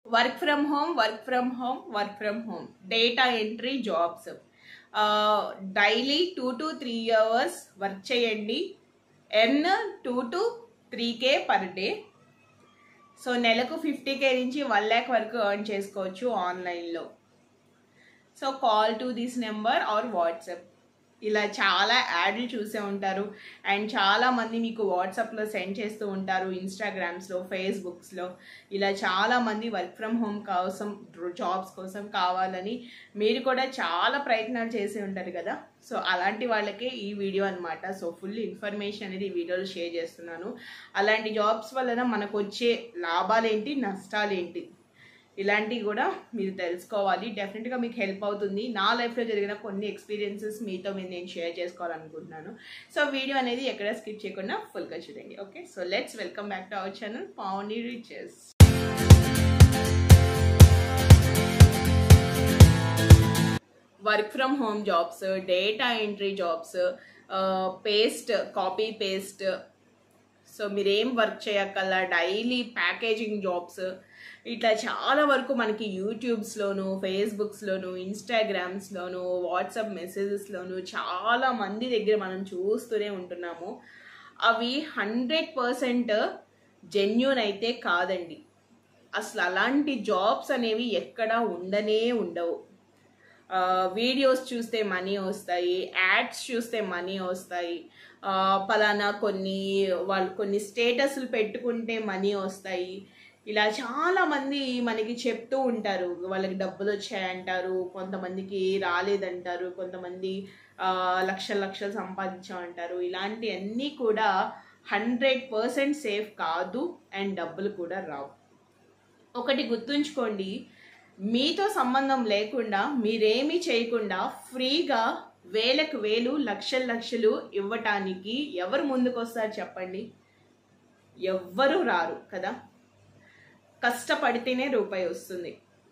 Work from home, work from home, work from home. Data entry jobs. Daily 2 to 3 hours work cheyandi. Earn 2 to 3K per day. So నెలకు 50K నుంచి 1 lakh వరకు earn చేసుకోవచ్చు ఆన్లైన్లో. So call to this number or WhatsApp. ఇలా చాలా యాడ్లు చూసే ఉంటారు అండ్ చాలామంది మీకు వాట్సాప్లో సెండ్ చేస్తూ ఉంటారు, ఇన్స్టాగ్రామ్స్లో, ఫేస్బుక్స్లో. ఇలా చాలామంది వర్క్ ఫ్రమ్ హోమ్ కోసం, జాబ్స్ కోసం కావాలని మీరు కూడా చాలా ప్రయత్నాలు చేసి ఉంటారు కదా. సో అలాంటి వాళ్ళకే ఈ వీడియో అనమాట. సో ఫుల్ ఇన్ఫర్మేషన్ అనేది ఈ వీడియోలో షేర్ చేస్తున్నాను. అలాంటి జాబ్స్ వలన మనకు వచ్చే లాభాలేంటి, నష్టాలేంటి, ఇలాంటివి కూడా మీరు తెలుసుకోవాలి. డెఫినెట్గా మీకు హెల్ప్ అవుతుంది. నా లైఫ్లో జరిగిన కొన్ని ఎక్స్పీరియన్సెస్ మీతో నేను షేర్ చేసుకోవాలనుకుంటున్నాను. సో వీడియో అనేది ఎక్కడ స్కిప్ చేయకుండా ఫుల్గా చూడండి. Okay, so let's welcome back to our channel Pavani riches. Work from home jobs, data entry jobs, copy paste. So మీరేం వర్క్ చేయక్కల్లా డైలీ ప్యాకేజింగ్ జాబ్స్, ఇట్లా చాలా వరకు మనకి యూట్యూబ్స్లోను, ఫేస్బుక్స్లోను, ఇన్స్టాగ్రామ్స్లోను, వాట్సాప్ మెసేజెస్లోను చాలా మంది దగ్గర మనం చూస్తూనే ఉంటున్నాము. అవి 100% జెన్యూన్ అయితే కాదండి. అసలు అలాంటి జాబ్స్ అనేవి ఎక్కడా ఉండవు. వీడియోస్ చూస్తే మనీ వస్తాయి, యాడ్స్ చూస్తే మనీ వస్తాయి, పలానా కొన్ని స్టేటస్లు పెట్టుకుంటే మనీ వస్తాయి. ఇలా చాలామంది మనకి చెప్తూ ఉంటారు, వాళ్ళకి డబ్బులు వచ్చాయంటారు, కొంతమందికి రాలేదంటారు, కొంతమంది లక్షలు సంపాదించామంటారు. ఇలాంటివన్నీ కూడా 100% సేఫ్ కాదు అండ్ డబ్బులు కూడా రావు. ఒకటి గుర్తుంచుకోండి, మీతో సంబంధం లేకుండా, మీరేమీ చేయకుండా ఫ్రీగా వేలకు వేలు, లక్షలు ఇవ్వటానికి ఎవరు ముందుకు వస్తారు చెప్పండి? ఎవ్వరూ రారు కదా. కష్టపడితేనే రూపాయి వస్తుంది.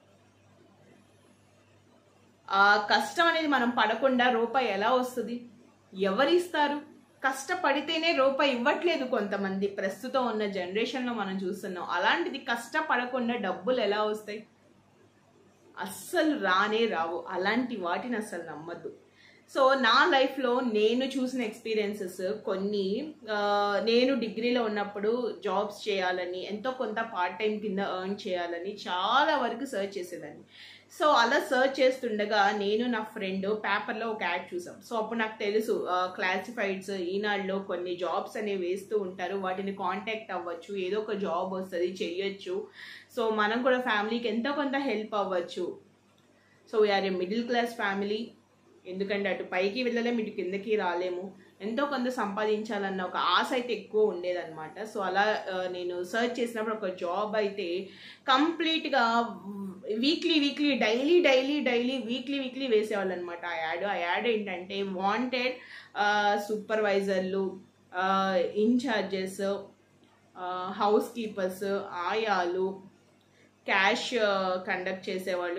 ఆ కష్టం అనేది మనం పడకుండా రూపాయి ఎలా వస్తుంది? ఎవరిస్తారు? కష్టపడితేనే రూపాయి ఇవ్వట్లేదు కొంతమంది. ప్రస్తుతం ఉన్న జనరేషన్లో మనం చూస్తున్నాం. అలాంటిది కష్టపడకుండా డబ్బులు ఎలా వస్తాయి? అస్సలు రావు. అలాంటి వాటిని అస్సలు నమ్మద్దు. సో నా లైఫ్లో నేను చూసిన ఎక్స్పీరియన్సెస్ కొన్ని, నేను డిగ్రీలో ఉన్నప్పుడు జాబ్స్ చేయాలని, ఎంతో కొంత పార్ట్ టైం కింద ఎర్న్ చేయాలని చాలా వరకు సర్చ్ చేసేదాన్ని. సో అలా సర్చ్ చేస్తుండగా నేను నా ఫ్రెండ్ పేపర్లో ఒక యాడ్ చూసాం. సో అప్పుడు నాకు తెలుసు క్లాసిఫైడ్స్, ఈనాడులో కొన్ని జాబ్స్ అనేవి వేస్తూ ఉంటారు, వాటిని కాంటాక్ట్ అవ్వచ్చు, ఏదో ఒక జాబ్ వస్తుంది, చెయ్యొచ్చు. సో మనం కూడా ఫ్యామిలీకి ఎంతో కొంత హెల్ప్ అవ్వచ్చు. So we are a middle class family. ఎందుకంటే అటు పైకి వెళ్ళలేము, ఇటు కిందకి రాలేము. ఎంతో కొంత సంపాదించాలన్న ఒక ఆశ అయితే ఎక్కువ ఉండేదన్నమాట. సో అలా నేను సర్చ్ చేసినప్పుడు ఒక జాబ్ అయితే కంప్లీట్గా వీక్లీ డైలీ వీక్లీ వేసేవాళ్ళు అనమాట. ఆ యాడ్ ఏంటంటే వాంటెడ్ సూపర్వైజర్లు, ఇన్ఛార్జెస్, హౌస్ కీపర్స్, ఆయాలు, క్యాష్ కండక్ట్ చేసేవాళ్ళు,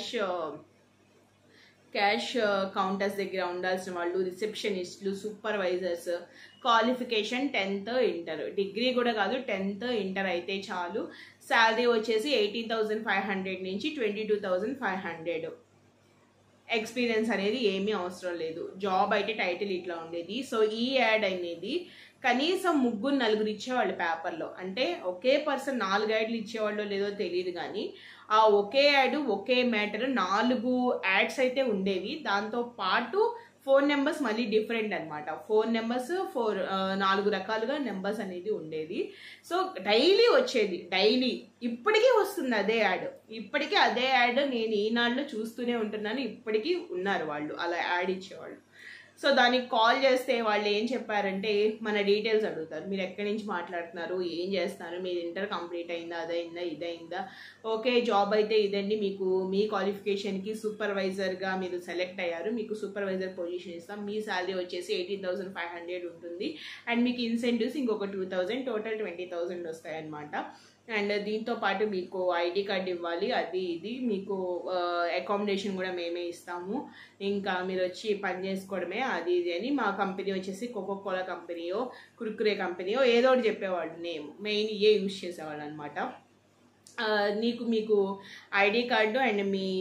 క్యాష్ కౌంటర్స్ దగ్గర ఉండాల్సిన వాళ్ళు, రిసెప్షనిస్టులు, supervisors. Qualification 10th inter, degree కూడా కాదు, 10th ఇంటర్ అయితే చాలు. శాలరీ వచ్చేసి 18,500 నుంచి 22,500. ఎక్స్పీరియన్స్ అనేది ఏమీ అవసరం లేదు. జాబ్ అయితే టైటిల్ ఇట్లా ఉండేది. సో ఈ యాడ్ అనేది కనీసం 3-4 ఇచ్చేవాళ్ళు పేపర్లో. అంటే ఒకే పర్సన్ 4 యాడ్లు ఇచ్చేవాళ్ళో లేదో తెలియదు, కానీ ఆ ఒకే యాడ్, ఒకే మ్యాటర్ 4 యాడ్స్ అయితే ఉండేవి. దాంతో పాటు ఫోన్ నెంబర్స్ మళ్ళీ డిఫరెంట్ అనమాట. ఫోన్ నెంబర్స్ 4 రకాలుగా నెంబర్స్ అనేది ఉండేది. సో డైలీ వచ్చేది, ఇప్పటికీ వస్తుంది అదే యాడ్. నేను ఈనాడులో చూస్తూనే ఉంటున్నాను, ఇప్పటికీ ఉన్నారు వాళ్ళు అలా యాడ్ ఇచ్చేవాళ్ళు. సో దానికి కాల్ చేస్తే వాళ్ళు ఏం చెప్పారంటే, మన డీటెయిల్స్ అడుగుతారు. మీరు ఎక్కడి నుంచి మాట్లాడుతున్నారు, ఏం చేస్తున్నారు, మీరు ఇంటర్ కంప్లీట్ అయిందా, అదైందా, ఇదైందా, ఓకే జాబ్ అయితే ఇదండి, మీకు మీ క్వాలిఫికేషన్కి సూపర్వైజర్గా మీరు సెలెక్ట్ అయ్యారు, మీకు సూపర్వైజర్ పొజిషన్ ఇస్తాం, మీ శాలరీ వచ్చేసి 18,500 ఉంటుంది, అండ్ మీకు ఇన్సెంటివ్స్ ఇంకొక 2,000, టోటల్ 20,000 వస్తాయన్నమాట. అండ్ దీంతో పాటు మీకు ఐడి కార్డ్ ఇవ్వాలి, అది ఇది మీకు అకామిడేషన్ కూడా మేమే ఇస్తాము, ఇంకా మీరు వచ్చి పని చేసుకోవడమే, అది ఇది అని. మా కంపెనీ వచ్చేసి కోకోకోలా కంపెనీయో కుర్కురే కంపెనీయో ఏదో ఒకటి చెప్పేవాళ్ళు, నేమ్ మెయిన్ యూజ్ చేసేవాళ్ళు అనమాట. మీకు ఐడి కార్డు అండ్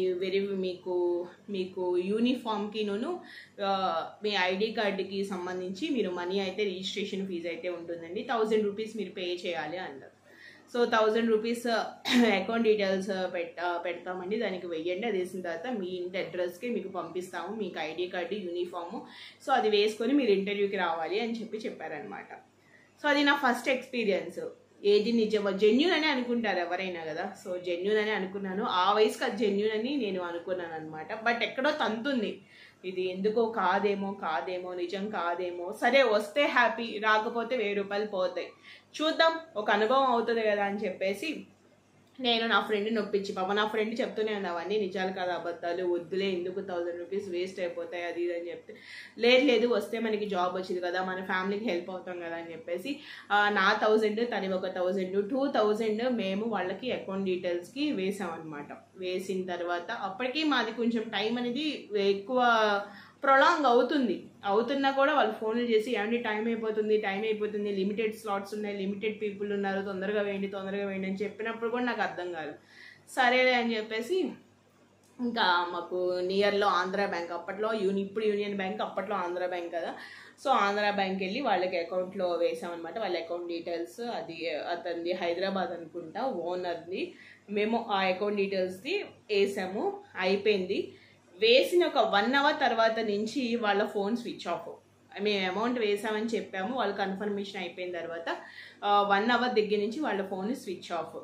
మీకు యూనిఫామ్కిను మీ ఐడి కార్డుకి సంబంధించి మీరు మనీ అయితే రిజిస్ట్రేషన్ ఫీజు అయితే ఉంటుందండి. 1000 రూపీస్ మీరు పే చేయాలి అన్నారు. సో 1000 రూపీస్ అకౌంట్ డీటెయిల్స్ పెడతామండి, దానికి వెయ్యండి. అది వేసిన తర్వాత మీ ఇంటి అడ్రస్కి మీకు పంపిస్తాము మీకు ఐడి కార్డు యూనిఫాము. సో అది వేసుకొని మీరు ఇంటర్వ్యూకి రావాలి అని చెప్పారనమాట. సో అది నా ఫస్ట్ ఎక్స్పీరియన్స్. ఏది నిజమో జెన్యూన్ అని అనుకుంటారు ఎవరైనా కదా. సో జెన్యూన్ అని అనుకున్నాను. ఆ వయసుకి అది జెన్యూన్ అని నేను అనుకున్నాను అనమాట. బట్ ఎక్కడో తంతుంది, ఇది ఎందుకో కాదేమో నిజం కాదేమో. సరే వస్తే హ్యాపీ, రాకపోతే 1000 రూపాయలు పోతాయి, చూద్దాం, ఒక అనుభవం అవుతుంది కదా అని చెప్పేసి నేను నా ఫ్రెండ్ని ఒప్పించి, నా ఫ్రెండ్ చెప్తూనే ఉంది అవన్నీ నిజాలు కదా అబద్ధాలు, వద్దులే ఎందుకు 1000 రూపీస్ వేస్ట్ అయిపోతాయి అది ఇది అని చెప్తే, లేదు వస్తే మనకి జాబ్ వచ్చింది కదా, మన ఫ్యామిలీకి హెల్ప్ అవుతాం కదా అని చెప్పేసి నా 1000 తని ఒక 1000 2000 మేము వాళ్ళకి అకౌంట్ డీటెయిల్స్కి వేసామన్నమాట. వేసిన తర్వాత అప్పటికి మాది కొంచెం టైం అనేది ఎక్కువ ప్రొలాంగ్ అవుతున్నా కూడా వాళ్ళు ఫోన్లు చేసి ఏమంటే టైం అయిపోతుంది, లిమిటెడ్ స్లాట్స్ ఉన్నాయి, లిమిటెడ్ పీపుల్ ఉన్నారు, తొందరగా వేయండి అని చెప్పినప్పుడు కూడా నాకు అర్థం కాదు. సరేలే అని చెప్పేసి ఇంకా మాకు నియర్లో ఆంధ్ర బ్యాంక్, అప్పట్లో ఇప్పుడు యూనియన్ బ్యాంక్, అప్పట్లో ఆంధ్ర బ్యాంక్ కదా. సో ఆంధ్ర బ్యాంక్ వెళ్ళి వాళ్ళకి అకౌంట్లో వేసామన్నమాట. వాళ్ళ అకౌంట్ డీటెయిల్స్ అది అతనిది హైదరాబాద్ అనుకుంటా ఓనర్ది. మేము ఆ అకౌంట్ డీటెయిల్స్ది వేసాము, అయిపోయింది. వేసిన ఒక 1 అవర్ తర్వాత నుంచి వాళ్ళ ఫోన్ స్విచ్ ఆఫ్. మేము అమౌంట్ వేసామని చెప్పాము, వాళ్ళు కన్ఫర్మేషన్ అయిపోయిన తర్వాత 1 అవర్ దగ్గర నుంచి వాళ్ళ ఫోన్ స్విచ్ ఆఫ్.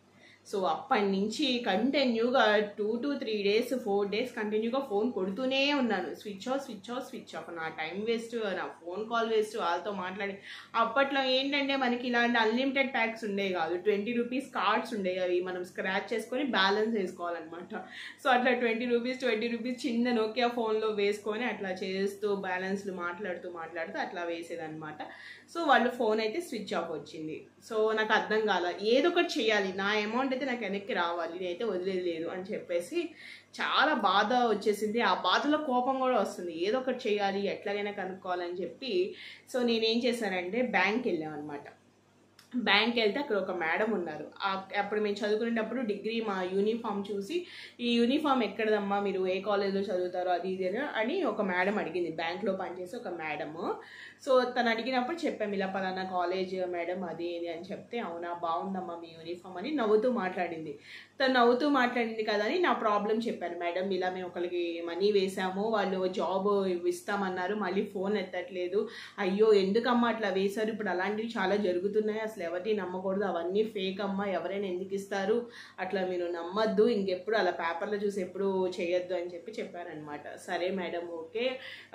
సో అప్పటి నుంచి కంటిన్యూగా 2 to 3 days 4 days కంటిన్యూగా ఫోన్ కొడుతూనే ఉన్నాను. Switch off. నా టైం వేస్ట్, నా ఫోన్ కాల్ వేస్ట్, వాళ్ళతో మాట్లాడి. అప్పట్లో ఏంటంటే మనకి ఇలాంటి అన్లిమిటెడ్ ప్యాక్స్ ఉండేవి కాదు. 20 రూపీస్ కార్డ్స్ ఉండేవి, అవి మనం స్క్రాచ్ చేసుకొని బ్యాలెన్స్ వేసుకోవాలన్నమాట. సో అట్లా 20 రూపీస్ చిన్న నోకియా ఫోన్లో వేసుకొని అట్లా చేస్తూ బ్యాలెన్స్లు మాట్లాడుతూ అట్లా వేసేదన్నమాట. సో వాళ్ళు ఫోన్ అయితే స్విచ్ ఆఫ్ వచ్చింది. సో నాకు అర్థం కాల, ఏదో ఒకటి చేయాలి, నా అమౌంట్ అయితే నాకు వెనక్కి రావాలి, నేనైతే వదిలేదు లేదు అని చెప్పేసి చాలా బాధ వచ్చేసింది. ఆ బాధలో కోపం కూడా వస్తుంది, ఏదో ఒకటి చేయాలి, ఎట్లాగైనా కనుక్కోవాలని చెప్పి. సో నేనేం చేశానంటే బ్యాంక్ వెళ్ళామన్నమాట. బ్యాంక్ వెళ్తే అక్కడ ఒక మేడం ఉన్నారు. అప్పుడు మేము చదువుకునేటప్పుడు డిగ్రీ మా యూనిఫామ్ చూసి, ఈ యూనిఫామ్ ఎక్కడదమ్మా, మీరు ఏ కాలేజ్లో చదువుతారో అది ఇది అని ఒక మేడం అడిగింది, బ్యాంక్లో పనిచేసి ఒక మేడము. సో తను అడిగినప్పుడు చెప్పాము, ఇలా పలానా కాలేజ్ మేడం అది ఇది అని చెప్తే, అవునా బాగుందమ్మా మీ యూనిఫామ్ అని నవ్వుతూ మాట్లాడింది. తను నవ్వుతూ మాట్లాడింది కదా అని నా ప్రాబ్లం చెప్పాను. మేడం ఇలా మేము ఒకరికి మనీ వేసాము, వాళ్ళు జాబ్ ఇస్తామన్నారు, మళ్ళీ ఫోన్ ఎత్తట్లేదు, అయ్యో ఎందుకమ్మా అట్లా వేశారు, ఇప్పుడు అలాంటివి చాలా జరుగుతున్నాయి, అసలు ఎవరిని నమ్మకూడదు, అవన్నీ ఫేక్ అమ్మా, ఎవరైనా ఎందుకు ఇస్తారు, అట్లా మీరు నమ్మద్దు, ఇంకెప్పుడు అలా పేపర్లో చూసి ఎప్పుడు చేయొద్దు అని చెప్పారనమాట. సరే మేడం ఓకే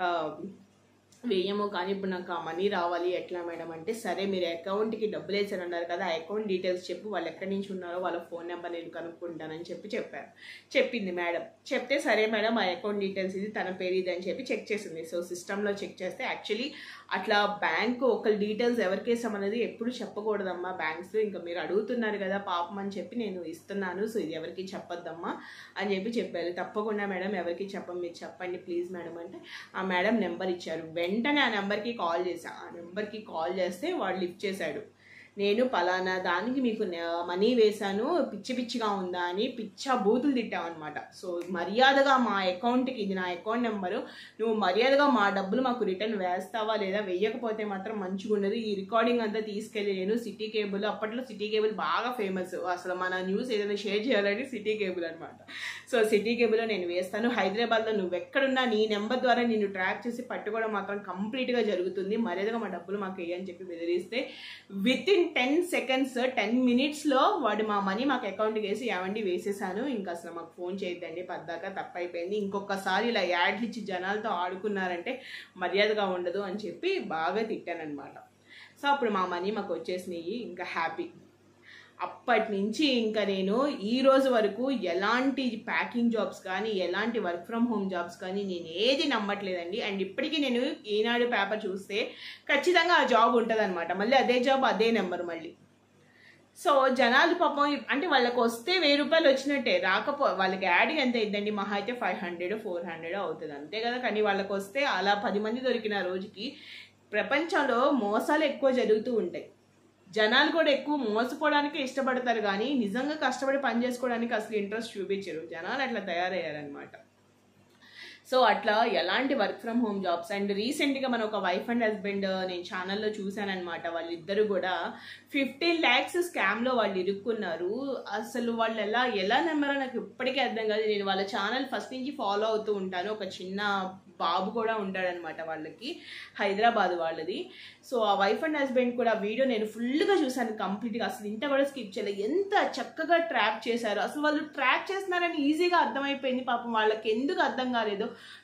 వేయము, కానీ ఇప్పుడు నాకు ఆ మనీ రావాలి ఎట్లా మేడం అంటే, సరే మీరు అకౌంట్కి డబ్బులు వేసారన్నారు కదా, ఆ అకౌంట్ డీటెయిల్స్ చెప్పు, వాళ్ళు ఎక్కడి నుంచి ఉన్నారో వాళ్ళ ఫోన్ నెంబర్ నేను కనుక్కుంటానని చెప్పింది మేడం. చెప్తే సరే మేడం ఆ అకౌంట్ డీటెయిల్స్ ఇది, తన పేరు ఇది అని చెప్పి చెక్ చేసింది. సో సిస్టంలో చెక్ చేస్తే యాక్చువల్లీ అట్లా బ్యాంకు ఒకరి డీటెయిల్స్ ఎవరికి వేసామనేది ఎప్పుడు చెప్పకూడదమ్మా బ్యాంక్స్లో, ఇంకా మీరు అడుగుతున్నారు కదా పాపం అని చెప్పి నేను ఇస్తున్నాను, సో ఇది ఎవరికి చెప్పొద్దమ్మా అని చెప్పారు. తప్పకుండా మేడం ఎవరికి చెప్పం, మీరు చెప్పండి ప్లీజ్ మేడం అంటే ఆ మేడం నెంబర్ ఇచ్చారు. వెంటనే ఆ నెంబర్కి కాల్ చేశాను. ఆ నెంబర్కి కాల్ చేస్తే వాడు లిఫ్ట్ చేశాడు. నేను పలానా దానికి మీకు మనీ వేశాను, పిచ్చిగా ఉందా అని బూతులు తిట్టామన్నమాట. సో మర్యాదగా మా అకౌంట్కి, ఇది నా అకౌంట్ నెంబరు, నువ్వు మర్యాదగా మా డబ్బులు మాకు రిటర్న్ వేస్తావా లేదా, వేయకపోతే మాత్రం మంచిగా ఉండదు, ఈ రికార్డింగ్ అంతా తీసుకెళ్ళి నేను సిటీ కేబుల్, అప్పట్లో సిటీ కేబుల్ బాగా ఫేమస్, అసలు మన న్యూస్ ఏదైనా షేర్ చేయాలంటే సిటీ కేబుల్ అనమాట. సో సిటీ కేబుల్లో నేను వేస్తాను, హైదరాబాద్లో నువ్వు ఎక్కడున్నా నీ నెంబర్ ద్వారా నిన్ను ట్రాక్ చేసి పట్టుకోవడం మాత్రం కంప్లీట్గా జరుగుతుంది, మర్యాదగా మా డబ్బులు మాకు వేయని చెప్పి బెదిరిస్తే విత్ ఇన్ 10 seconds 10 minutesలో వాడు మా మనీ మాకు అకౌంట్కి వేసి ఏమండి వేసేసాను, ఇంకా అసలు మాకు ఫోన్ చేయొద్దండి, పద్దాక తప్పైపోయింది, ఇంకొకసారి ఇలా యాడ్లు ఇచ్చి జనాలతో ఆడుకున్నారంటే మర్యాదగా ఉండదు అని చెప్పి బాగా తిట్టానమాట. సో అప్పుడు మా మనీ మాకు వచ్చేసినాయి, ఇంకా హ్యాపీ. అప్పటి నుంచి ఇంకా నేను ఈ రోజు వరకు ఎలాంటి ప్యాకింగ్ జాబ్స్ కానీ, ఎలాంటి వర్క్ ఫ్రమ్ హోమ్ జాబ్స్ కానీ నేను ఏది నమ్మట్లేదండి. అండ్ ఇప్పటికీ నేను ఈనాడు పేపర్ చూస్తే ఖచ్చితంగా ఆ జాబ్ ఉంటుంది అనమాట, మళ్ళీ అదే జాబ్ అదే నెంబర్ మళ్ళీ. సో జనాలు పాపం అంటే వాళ్ళకి వస్తే 1000 రూపాయలు వచ్చినట్టే, వాళ్ళకి యాడ్ ఎంత ఇద్దండి, మహా అయితే 500 400 అవుతుంది అంతే కదా. కానీ వాళ్ళకి వస్తే అలా 10 మంది దొరికిన రోజుకి ప్రపంచంలో మోసాలు ఎక్కువ జరుగుతూ ఉంటాయి. జనాలు కూడా ఎక్కువ మోసపోవడానికే ఇష్టపడతారు కానీ నిజంగా కష్టపడి పని చేసుకోవడానికి అసలు ఇంట్రెస్ట్ చూపించరు. జనాలు అట్లా తయారయ్యారనమాట. సో అట్లా ఎలాంటి work from home jobs. And రీసెంట్గా మన ఒక వైఫ్ అండ్ హస్బెండ్ నేను ఛానల్లో చూశానమాట. వాళ్ళిద్దరు కూడా 15 lakhs స్కామ్లో వాళ్ళు ఇరుక్కున్నారు. అసలు వాళ్ళు ఎలా నమ్మారో నాకు ఇప్పటికీ అర్థం కాదు. నేను వాళ్ళ ఛానల్ ఫస్ట్ నుంచి ఫాలో అవుతూ ఉంటాను. ఒక చిన్న బాబు కూడా ఉంటాడనమాట వాళ్ళకి, హైదరాబాద్ వాళ్ళది. సో ఆ వైఫ్ అండ్ హస్బెండ్ కూడా వీడియో నేను ఫుల్గా చూసాను కంప్లీట్గా. అసలు ఇంత కూడా స్కిప్ చేయలేదు. ఎంత చక్కగా ట్రాప్ చేశారు. అసలు వాళ్ళు ట్రాప్ చేస్తున్నారని ఈజీగా అర్థమైపోయింది. పాపం వాళ్ళకి ఎందుకు అర్థం కాలేదు.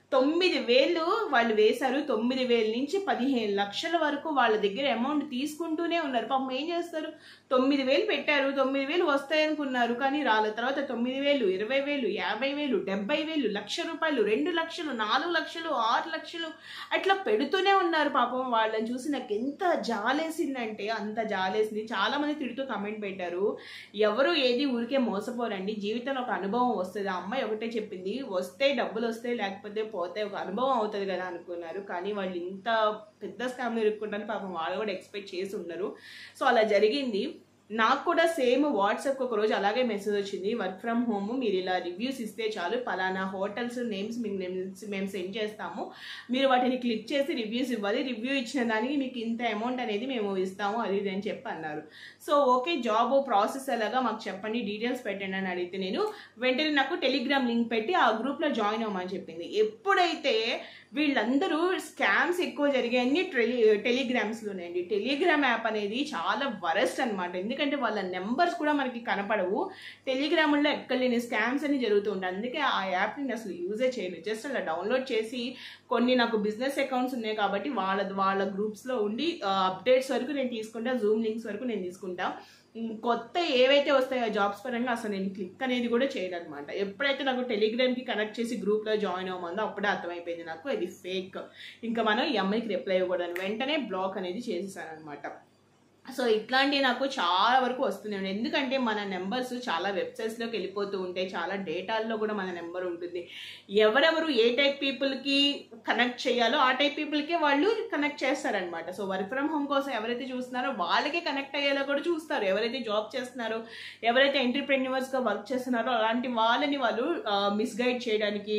9,000 వాళ్ళు వేశారు. 9,000 నుంచి 15 లక్షల వరకు వాళ్ళ దగ్గర అమౌంట్ తీసుకుంటూనే ఉన్నారు. పాపం ఏం చేస్తారు, 9,000 పెట్టారు, 9,000 వస్తాయనుకున్నారు కానీ రాలేదు. తర్వాత 9,000, 20,000, 50,000, 70,000, ₹1,00,000, 2 లక్షలు, 4 లక్షలు, 6 లక్షలు అట్లా పెడుతూనే ఉన్నారు. పాపం వాళ్ళని చూసి నాకు ఎంత జాలేసిందంటే అంత జాలేసింది. చాలా మంది తిడుతూ కమెంట్ పెట్టారు, ఎవరు ఏది ఊరికే మోసపోరండి, జీవితంలో ఒక అనుభవం వస్తుంది. ఆ అమ్మాయి ఒకటే చెప్పింది, వస్తే డబ్బులు వస్తాయి, లేకపోతే పోతే ఒక అనుభవం అవుతుంది కదా అనుకున్నారు. కానీ వాళ్ళు ఇంత పెద్ద స్కామ్లో ఇరుక్కుంటారని పాపం వాళ్ళు కూడా ఎక్స్పెక్ట్ చేసి ఉన్నారు. సో అలా జరిగింది. నాకు కూడా సేమ్ వాట్సాప్కి ఒక రోజు అలాగే మెసేజ్ వచ్చింది, వర్క్ ఫ్రమ్ హోమ్ మీరు ఇలా రివ్యూస్ ఇస్తే చాలు, పలానా హోటల్స్ నేమ్స్ మీకు మేము సెండ్ చేస్తాము, మీరు వాటిని క్లిక్ చేసి రివ్యూస్ ఇవ్వాలి, రివ్యూ ఇచ్చిన దానికి మీకు ఇంత అమౌంట్ అనేది మేము ఇస్తాము అది ఇది అని చెప్పి అన్నారు. సో ఓకే, జాబ్ ప్రాసెస్ ఎలాగా మాకు చెప్పండి, డీటెయిల్స్ పెట్టండి అని అడిగితే నేను వెంటనే నాకు టెలిగ్రామ్ లింక్ పెట్టి ఆ గ్రూప్లో జాయిన్ అవ్వమని చెప్పింది. ఎప్పుడైతే వీళ్ళందరూ స్కామ్స్ ఎక్కువ జరిగాయని టెలిగ్రామ్స్లోనే అండి. టెలిగ్రామ్ యాప్ అనేది చాలా వరస్ట్ అనమాట. ఎందుకంటే వాళ్ళ నెంబర్స్ కూడా మనకి కనపడవు. టెలిగ్రామ్లో ఎక్కడ లేని స్కామ్స్ అని జరుగుతూ ఉంటాయి. అందుకే ఆ యాప్ని అసలు యూజే చేయలేదు. జస్ట్ అలా డౌన్లోడ్ చేసి కొన్ని నాకు బిజినెస్ అకౌంట్స్ ఉన్నాయి కాబట్టి వాళ్ళ గ్రూప్స్లో ఉండి అప్డేట్స్ వరకు నేను తీసుకుంటా, జూమ్ లింక్స్ వరకు నేను తీసుకుంటా. కొత్త ఏవైతే వస్తాయో జాబ్స్ పరంగా అసలు నేను క్లిక్ అనేది కూడా చేయను అనమాట. ఎప్పుడైతే నాకు టెలిగ్రామ్కి కనెక్ట్ చేసి గ్రూప్లో జాయిన్ అవ్వమందో అప్పుడే అర్థమైపోయింది నాకు ఇది ఫేక్, ఇంకా మనం ఈ అమ్మాయికి రిప్లై ఇవ్వకూడదని వెంటనే బ్లాక్ అనేది చేసేసాను అనమాట. సో ఇట్లాంటివి నాకు చాలా వరకు వస్తున్నాయి. ఎందుకంటే మన నెంబర్స్ చాలా వెబ్సైట్స్లోకి వెళ్ళిపోతూ ఉంటాయి, చాలా డేటాల్లో కూడా మన నెంబర్ ఉంటుంది. ఎవరెవరు ఏ టైప్ పీపుల్కి కనెక్ట్ చేయాలో ఆ టైప్ పీపుల్కే వాళ్ళు కనెక్ట్ చేస్తారనమాట. సో వర్క్ ఫ్రమ్ హోమ్ కోసం ఎవరైతే చూస్తున్నారో వాళ్ళకే కనెక్ట్ అయ్యేలా కూడా చూస్తారు. ఎవరైతే జాబ్ చేస్తున్నారో, ఎవరైతే ఎంటర్‌ప్రెన్యూర్స్గా వర్క్ చేస్తున్నారో అలాంటి వాళ్ళని వాళ్ళు మిస్గైడ్ చేయడానికి,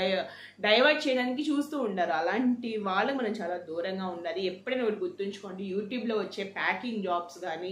డైవర్ట్ చేయడానికి చూస్తూ ఉంటారు. అలాంటి వాళ్ళకి మనం చాలా దూరంగా ఉండాలి. ఎప్పుడైనా ఒకటి గుర్తుంచుకోండి, యూట్యూబ్లో వచ్చే ప్యాకింగ్ జాబ్స్ కానీ,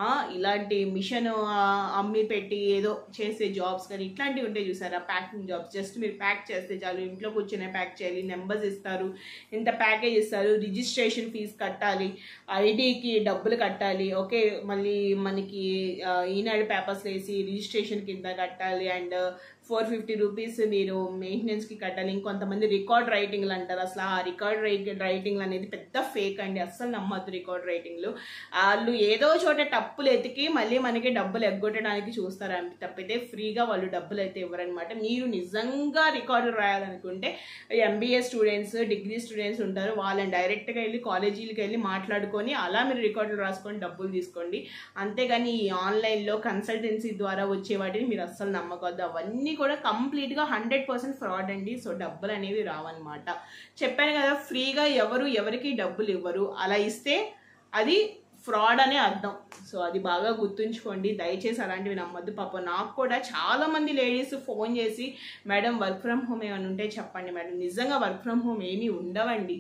ఇలాంటి మిషన్ అమ్మి పెట్టి ఏదో చేసే జాబ్స్ కానీ ఇట్లాంటివి ఉంటాయి చూసారా, ప్యాకింగ్ జాబ్స్. జస్ట్ మీరు ప్యాక్ చేస్తే చాలు, ఇంట్లో కూర్చొనే ప్యాక్ చేయాలి, నెంబర్స్ ఇస్తారు, ఇంత ప్యాకేజ్ ఇస్తారు, రిజిస్ట్రేషన్ ఫీజు కట్టాలి, ఐడికి డబ్బులు కట్టాలి, ఓకే, మళ్ళీ మనకి ఈనాడు పేపర్స్ వేసి రిజిస్ట్రేషన్ కింద కట్టాలి, అండ్ 450 రూపీస్ మీరు మెయింటెనెన్స్కి కట్టాలి. ఇంకొంతమంది రికార్డ్ రైటింగ్లు అంటారు. అసలు ఆ రికార్డ్ రైటింగ్లు అనేది పెద్ద ఫేక్ అండి, అస్సలు నమ్మద్దు రికార్డ్ రైటింగ్లు. వాళ్ళు ఏదో చోట టప్పులు ఎతికి మళ్ళీ మనకి డబ్బులు ఎగ్గొట్టడానికి చూస్తారు తప్పితే ఫ్రీగా వాళ్ళు డబ్బులు అయితే ఇవ్వరనమాట. మీరు నిజంగా రికార్డులు రాయాలనుకుంటే MBA స్టూడెంట్స్, డిగ్రీ స్టూడెంట్స్ ఉంటారు, వాళ్ళని డైరెక్ట్గా వెళ్ళి కాలేజీలకు వెళ్ళి మాట్లాడుకొని అలా మీరు రికార్డులు రాసుకొని డబ్బులు తీసుకోండి. అంతేగాని ఈ ఆన్లైన్లో కన్సల్టెన్సీ ద్వారా వచ్చే వాటిని మీరు అస్సలు నమ్మకూడదు. అవన్నీ కూడా కంప్లీట్గా 100% ఫ్రాడ్ అండి. సో డబ్బులు అనేవి రావన్నమాట. చెప్పాను కదా, ఫ్రీగా ఎవరికి డబ్బులు ఇవ్వరు, అలా ఇస్తే అది ఫ్రాడ్ అనే అర్థం. సో అది బాగా గుర్తుంచుకోండి, దయచేసి అలాంటివి నమ్మద్దు. పాపం నాకు కూడా చాలా మంది లేడీస్ ఫోన్ చేసి, మేడం వర్క్ ఫ్రమ్ హోమ్ ఏమైనా ఉంటే చెప్పండి మేడం. నిజంగా వర్క్ ఫ్రమ్ హోమ్ ఏమీ ఉండవండి.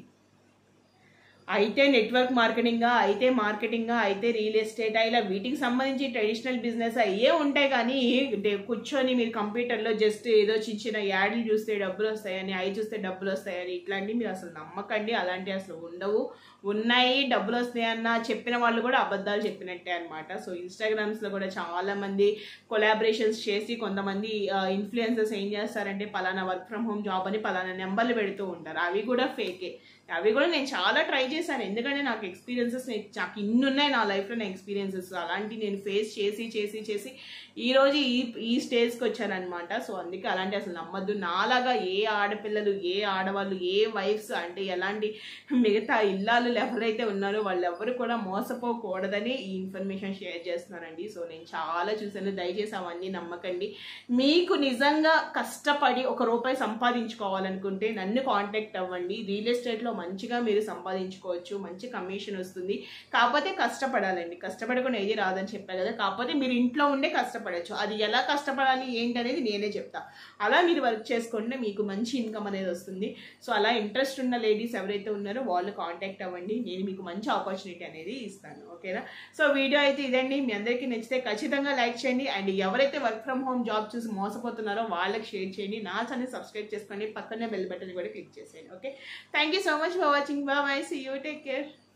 అయితే నెట్వర్క్ మార్కెటింగా, అయితే మార్కెటింగా, అయితే రియల్ ఎస్టేట్, ఇలా వీటికి సంబంధించి ట్రెడిషనల్ బిజినెస్ అయ్యే ఉంటాయి. కానీ కూర్చొని మీరు కంప్యూటర్లో జస్ట్ ఏదో చిన్న యాడ్లు చూస్తే డబ్బులు వస్తాయని, అవి చూస్తే డబ్బులు వస్తాయని ఇట్లాంటివి మీరు అసలు నమ్మకండి. అలాంటివి అసలు ఉండవు. ఉన్నాయి, డబ్బులు వస్తాయన్న చెప్పిన వాళ్ళు కూడా అబద్ధాలు చెప్పినట్టే అనమాట. సో ఇన్స్టాగ్రామ్స్లో కూడా చాలామంది కొలాబరేషన్స్ చేసి కొంతమంది ఇన్ఫ్లుయెన్సర్స్ ఏం చేస్తారంటే పలానా వర్క్ ఫ్రమ్ హోమ్ జాబ్ అని పలానా నెంబర్లు పెడుతూ ఉంటారు. అవి కూడా ఫేకే. అవి కూడా నేను చాలా ట్రై చేశాను. ఎందుకంటే నాకు ఎక్స్పీరియన్సెస్, నాకు ఇన్నున్నాయి నా లైఫ్లో నా ఎక్స్పీరియన్సెస్. అలాంటివి నేను ఫేస్ చేసి ఈరోజు ఈ స్టేజ్కి వచ్చానమాట. సో అందుకే అలాంటి అసలు నమ్మద్దు. నాలాగా ఏ ఆడపిల్లలు, ఏ ఆడవాళ్ళు, ఏ వైఫ్స్ అంటే ఎలాంటి మిగతా ఇల్లాలు ఎవరైతే ఉన్నారో వాళ్ళెవరు కూడా మోసపోకూడదని ఈ ఇన్ఫర్మేషన్ షేర్ చేస్తున్నానండి. సో నేను చాలా చూసాను, దయచేసి అవన్నీ నమ్మకండి. మీకు నిజంగా కష్టపడి ₹1 సంపాదించుకోవాలనుకుంటే నన్ను కాంటాక్ట్ అవ్వండి. రియల్ ఎస్టేట్లో మంచిగా మీరు సంపాదించుకోవచ్చు, మంచి కమిషన్ వస్తుంది. కాకపోతే కష్టపడాలండి, కష్టపడకుండా ఏది రాదని చెప్పాను కదా. కాకపోతే మీరు ఇంట్లో ఉండే కష్టపడచ్చు, అది ఎలా కష్టపడాలి ఏంటి అనేది నేనే చెప్తా. అలా మీరు వర్క్ చేసుకుంటే మీకు మంచి ఇన్కమ్ అనేది వస్తుంది. సో అలా ఇంట్రెస్ట్ ఉన్న లేడీస్ ఎవరైతే ఉన్నారో వాళ్ళు కాంటాక్ట్ అవ్వండి, నేను మీకు మంచి ఆపర్చునిటీ అనేది ఇస్తాను. ఓకేనా? సో వీడియో అయితే ఇదండి. మీ అందరికీ నచ్చితే ఖచ్చితంగా లైక్ చేయండి. అండ్ ఎవరైతే వర్క్ ఫ్రమ్ హోమ్ జాబ్ చూసి మోసపోతున్నారో వాళ్ళకి షేర్ చేయండి. నా ఛానల్ సబ్స్క్రైబ్ చేసుకోండి, పక్కనే బెల్ బటన్ కూడా క్లిక్ చేసేయండి. Okay, thank you so much for watching. Bye, see you, take care.